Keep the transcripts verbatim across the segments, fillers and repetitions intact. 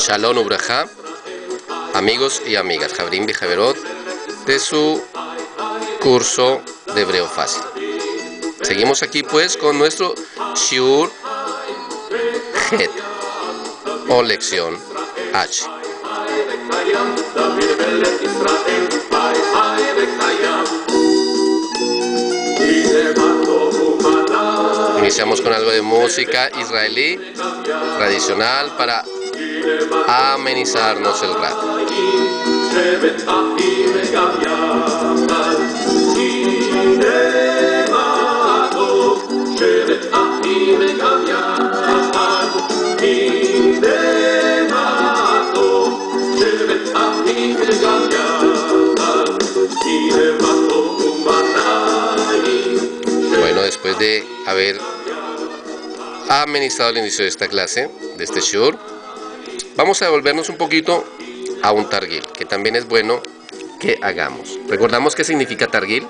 Shalom Ubraja, amigos y amigas, Javrim y Javerot, de su curso de hebreo fácil. Seguimos aquí pues con nuestro Shiur Het o lección H. Iniciamos con algo de música israelí tradicional para amenizarnos el rato. Bueno, después de haber amenizado el inicio de esta clase, de este shiur, vamos a devolvernos un poquito a un targil, que también es bueno que hagamos. ¿Recordamos qué significa targil?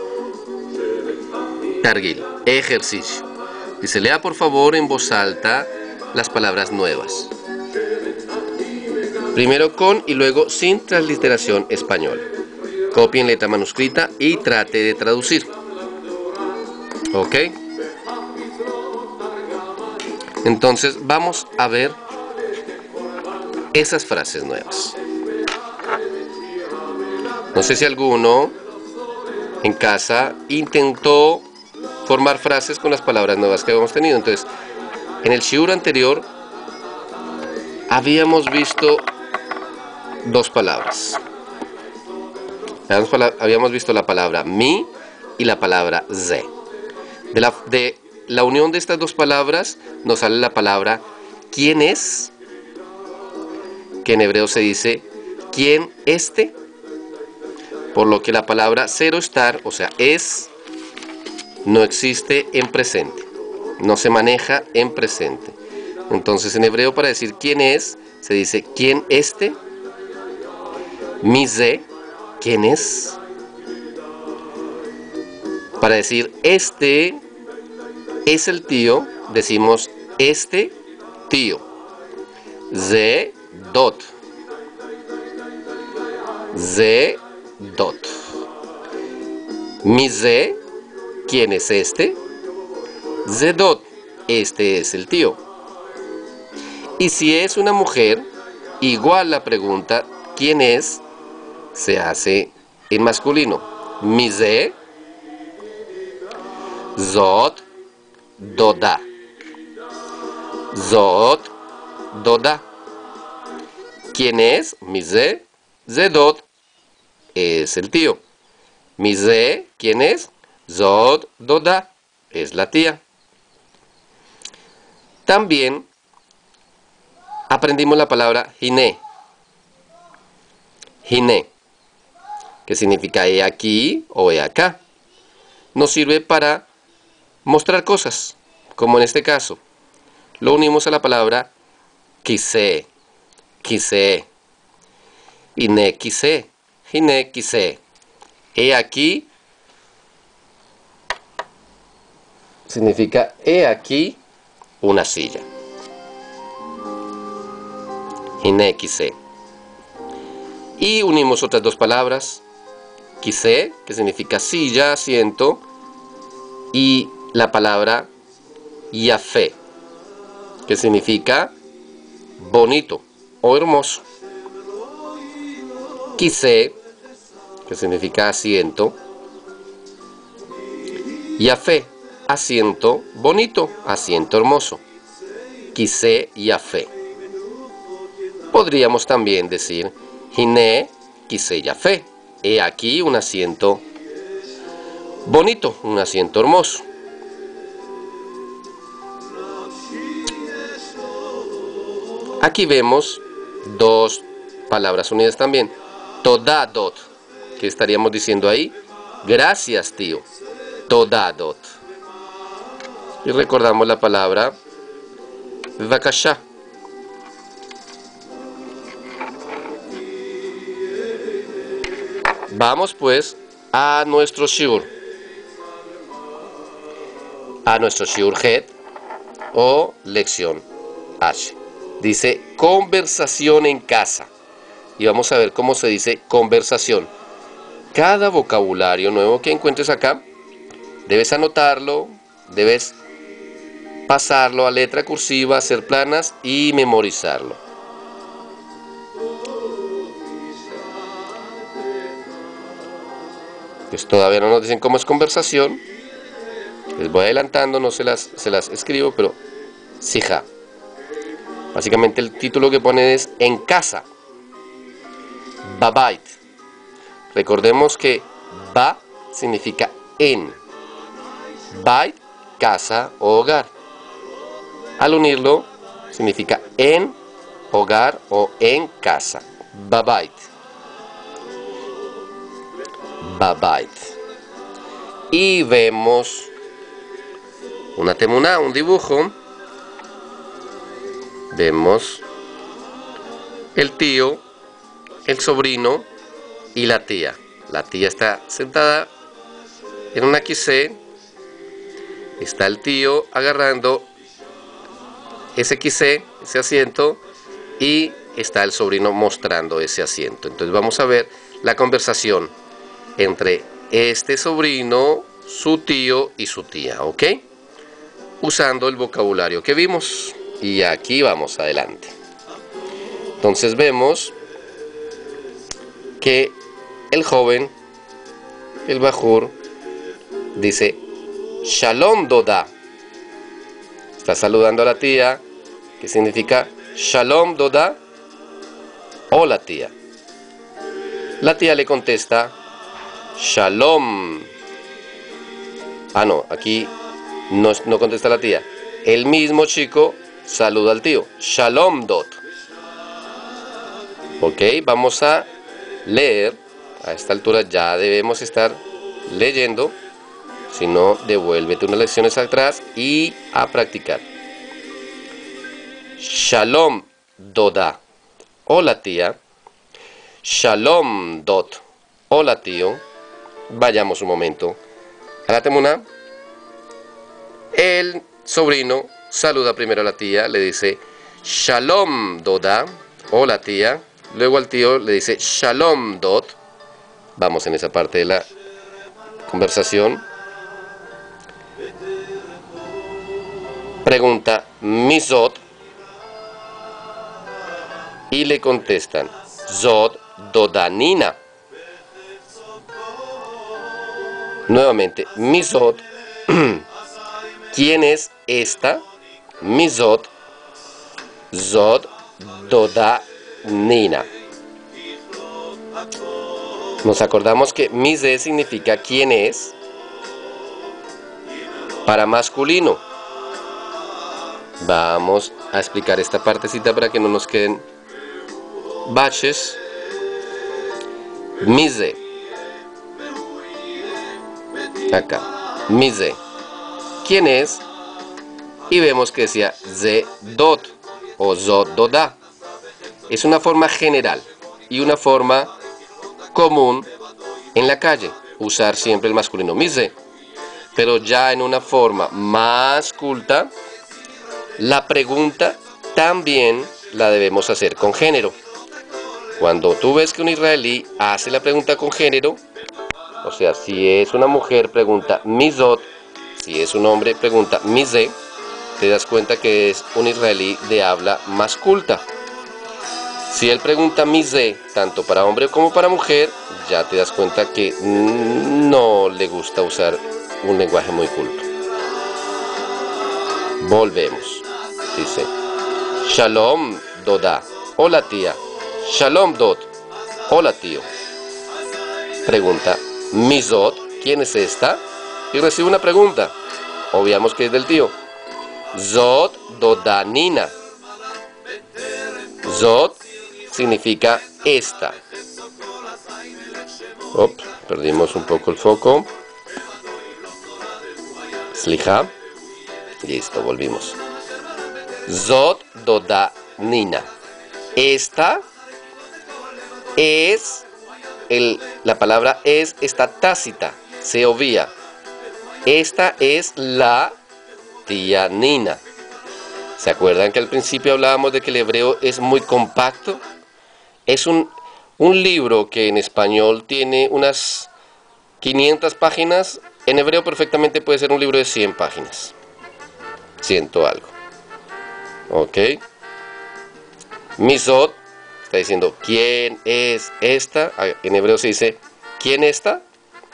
Targil, ejercicio. Dice, lea por favor en voz alta las palabras nuevas. Primero con y luego sin transliteración española. Copien letra manuscrita y trate de traducir. ¿Ok? Entonces vamos a ver esas frases nuevas. No sé si alguno en casa intentó formar frases con las palabras nuevas que habíamos tenido. Entonces, en el shiur anterior habíamos visto dos palabras. Habíamos visto la palabra mi y la palabra ze. De la, de la unión de estas dos palabras nos sale la palabra ¿quién es? Que en hebreo se dice ¿quién este? Por lo que la palabra cero estar, o sea, es, no existe en presente, no se maneja en presente. Entonces en hebreo para decir quién es, se dice ¿quién este? Mi ze, ¿quién es? Para decir este es el tío, decimos este tío. Ze dot. Ze dot. Mi ze, ¿quién es este? Ze dot, este es el tío. Y si es una mujer, igual la pregunta ¿quién es? Se hace en masculino. Mi ze Zot Doda. Zot Doda. ¿Quién es? Mi ze Zedot. Es el tío. Mi ze, ¿quién es? Zot Doda. Es la tía. También aprendimos la palabra hiné. Hiné, que significa he aquí o he acá. Nos sirve para mostrar cosas, como en este caso. Lo unimos a la palabra quise, quise, hiné quise, hiné quise. He aquí significa he aquí una silla. Hiné quise. Y unimos otras dos palabras, quise, que significa silla, asiento, y la palabra yafé, que significa bonito o hermoso. Quise, que significa asiento, yafé, asiento bonito, asiento hermoso. Quise yafé. Podríamos también decir hiné quise yafé. He aquí un asiento bonito, un asiento hermoso. Aquí vemos dos palabras unidas también. Todadot, que estaríamos diciendo ahí, gracias tío. Todadot. Y recordamos la palabra vakasha. Vamos pues a nuestro shiur, a nuestro shiur Het o lección H. Dice conversación en casa. Y vamos a ver cómo se dice conversación. Cada vocabulario nuevo que encuentres acá, debes anotarlo, debes pasarlo a letra cursiva, hacer planas y memorizarlo. Pues todavía no nos dicen cómo es conversación. Les voy adelantando, no se las, se las escribo, pero sija. Básicamente el título que pone es en casa. Babait. Recordemos que ba significa en. Bait, casa o hogar. Al unirlo, significa en hogar o en casa. Babait. Babait. Y vemos una temuná, un dibujo. Vemos el tío, el sobrino y la tía. La tía está sentada en una quisé. Está el tío agarrando ese quisé, ese asiento, y está el sobrino mostrando ese asiento. Entonces vamos a ver la conversación entre este sobrino, su tío y su tía, ¿ok? Usando el vocabulario que vimos. Y aquí vamos adelante. Entonces vemos que el joven, el bajur, dice Shalom Doda. Está saludando a la tía, que significa Shalom Doda, hola tía. La tía le contesta Shalom. Ah, no, aquí no, no contesta la tía. El mismo chico saluda al tío. Shalom Dot. Ok, vamos a leer. A esta altura ya debemos estar leyendo. Si no, devuélvete unas lecciones atrás y a practicar. Shalom Doda. Hola tía. Shalom Dot. Hola tío. Vayamos un momento a la temuna. El sobrino saluda primero a la tía, le dice Shalom Doda, hola tía. Luego al tío le dice Shalom Dot. Vamos en esa parte de la conversación. Pregunta Mizot y le contestan Zod Dodanina. Nuevamente Mizot. ¿Quién es esta? Mizot, Zod, Doda, Nina. Nos acordamos que Mize significa quién es para masculino. Vamos a explicar esta partecita para que no nos queden baches. Mize. Acá. Mize. ¿Quién es? Y vemos que decía ze dot o zod doda. Es una forma general y una forma común en la calle. Usar siempre el masculino mize. Pero ya en una forma más culta, la pregunta también la debemos hacer con género. Cuando tú ves que un israelí hace la pregunta con género, o sea, si es una mujer pregunta mizot, si es un hombre pregunta mize, te das cuenta que es un israelí de habla más culta. Si él pregunta mize, tanto para hombre como para mujer, ya te das cuenta que no le gusta usar un lenguaje muy culto. Volvemos. Dice Shalom Doda, hola tía. Shalom Dot, hola tío. Pregunta Mizot, ¿quién es esta? Y recibe una pregunta. Obviamos que es del tío. Zod Dodanina. Zod significa esta. Op, perdimos un poco el foco. Sliha. Listo, volvimos. Zod Dodanina. Esta es, el, la palabra es, está tácita, se obvia. Esta es la tía Nina. ¿Se acuerdan que al principio hablábamos de que el hebreo es muy compacto? Es un, un libro que en español tiene unas quinientas páginas. En hebreo perfectamente puede ser un libro de cien páginas. Ciento algo. ¿Ok? Misot está diciendo, ¿quién es esta? En hebreo se dice, ¿quién esta?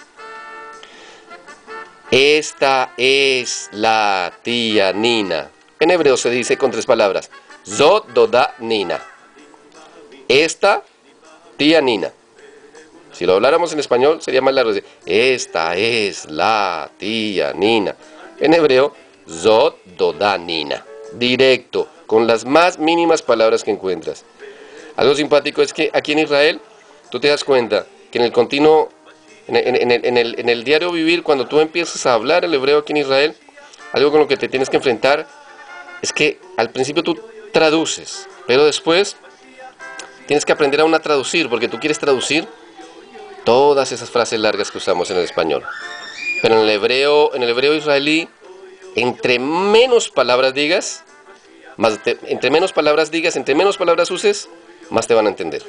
Esta es la tía Nina. En hebreo se dice con tres palabras. Zot doda Nina. Esta tía Nina. Si lo habláramos en español sería más largo. Esta es la tía Nina. En hebreo, Zot doda Nina. Directo, con las más mínimas palabras que encuentras. Algo simpático es que aquí en Israel, tú te das cuenta que en el continuo, en el, en el, en el, en el diario vivir, cuando tú empiezas a hablar el hebreo aquí en Israel, algo con lo que te tienes que enfrentar es que al principio tú traduces, pero después tienes que aprender aún a traducir, porque tú quieres traducir todas esas frases largas que usamos en el español. Pero en el hebreo, en el hebreo israelí, entre menos palabras digas, más te, entre menos palabras digas, entre menos palabras uses, más te van a entender.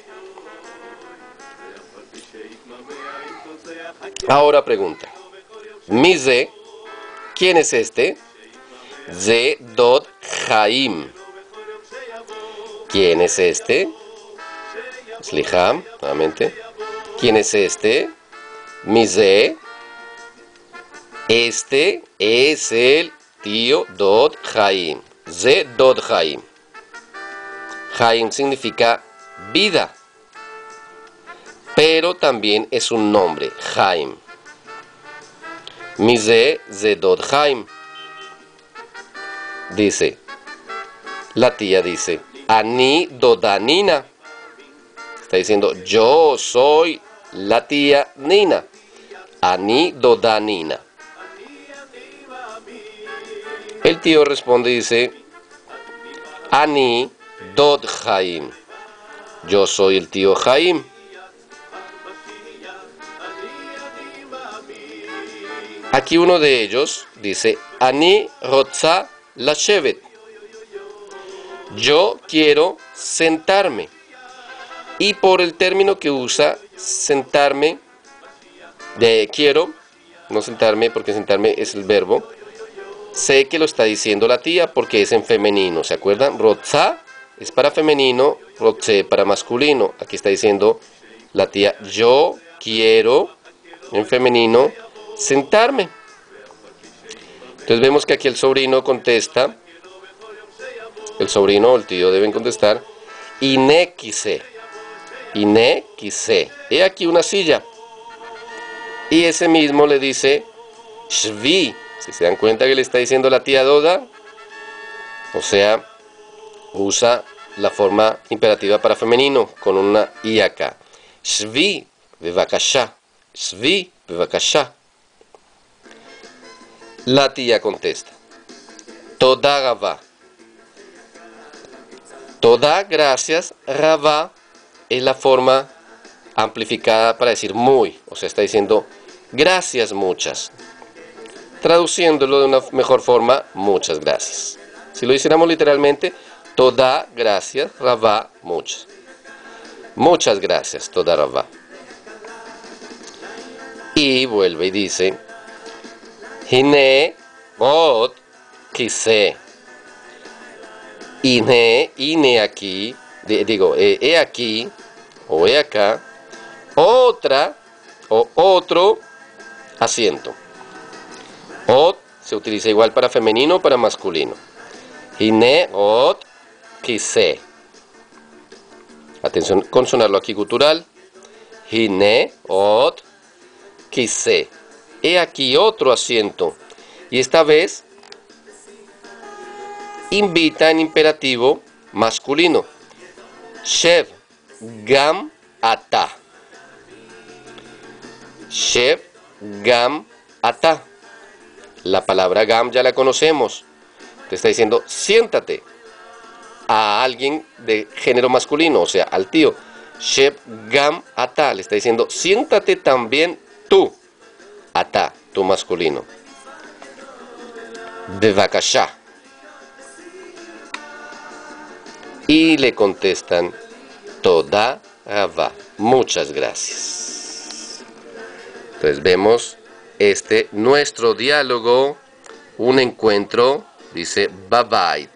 Ahora pregunta. Mize, ¿quién es este? Ze dod Chaim. ¿Quién es este? Sliham, nuevamente. ¿Quién es este? Mize. Este es el tío dod Chaim. Ze dod Chaim. Chaim significa vida, pero también es un nombre, Chaim. Mize ze dod Chaim. Dice, la tía dice, Ani doda Nina. Está diciendo, yo soy la tía Nina. Ani doda Nina. El tío responde y dice, Ani dod Chaim. Yo soy el tío Chaim. Aquí uno de ellos dice, Ani rotza lashevet. Yo quiero sentarme. Y por el término que usa, sentarme, de quiero, no sentarme porque sentarme es el verbo, sé que lo está diciendo la tía porque es en femenino, ¿se acuerdan? Rotza es para femenino, rotze para masculino. Aquí está diciendo la tía, yo quiero, en femenino, sentarme. Entonces vemos que aquí el sobrino contesta, el sobrino o el tío deben contestar, Ine quise, Ine quise, he aquí una silla. Y ese mismo le dice, Shvi, si se dan cuenta que le está diciendo la tía Doda, o sea, usa la forma imperativa para femenino, con una i acá. Shvi, bevakasha, Shvi, bevakasha. La tía contesta, Toda Rabá. Toda, gracias, Rabá es la forma amplificada para decir muy, o sea, está diciendo gracias muchas. Traduciéndolo de una mejor forma, muchas gracias. Si lo hiciéramos literalmente, Toda, gracias, Rabá, muchas. Muchas gracias, Toda Rabá. Y vuelve y dice, Hine od quise. Ine, ine aquí, digo, he, he aquí, o he acá, otra, o otro asiento. Od se utiliza igual para femenino o para masculino. Hine od quise. Atención con sonarlo aquí gutural. Hine od quise. He aquí otro asiento. Y esta vez invita en imperativo masculino. Shev gam ata. Shev gam ata. La palabra gam ya la conocemos. Te está diciendo siéntate a alguien de género masculino, o sea, al tío. Shev gam ata. Le está diciendo siéntate también tú. Ata, tu masculino. Bevakasha. Y le contestan, Toda Rava, muchas gracias. Entonces vemos este nuestro diálogo, un encuentro, dice Babait,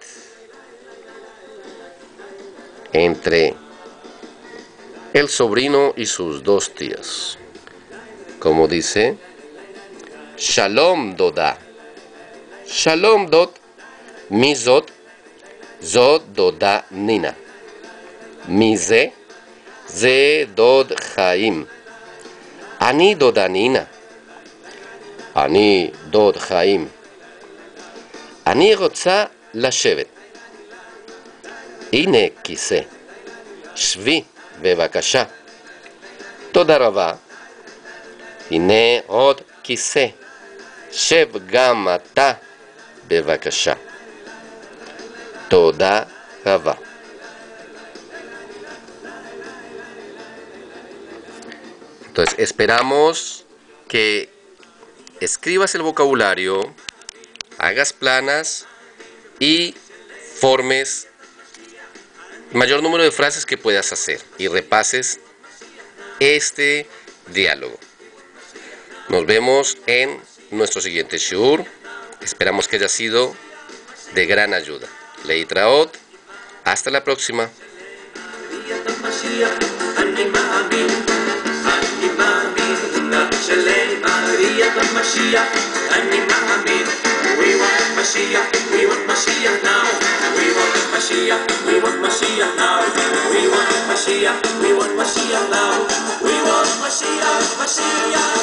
entre el sobrino y sus dos tías. Como dice, Shalom Doda. Shalom Dot, Mizot, Zod Doda Nina. Mize, Ze Dod Chaim. Ani Doda Nina. Ani Dod Chaim. Ani רוצה לשבת. הנה כיסא. שבי בבקשה. תודה רבה. הנה עוד כיסא. שב גם אתה בבקשה. תודה רבה. Entonces esperamos que escribas el vocabulario, hagas planas y formes el mayor número de frases que puedas hacer y repases este diálogo. Nos vemos en nuestro siguiente shiur. Esperamos que haya sido de gran ayuda. Leitraot. Hasta la próxima. We want Mashiach, we want Mashiach now. We want Mashiach, we want Mashiach now. We want Mashiach, we want Mashiach now. We want Mashiach, Mashiach.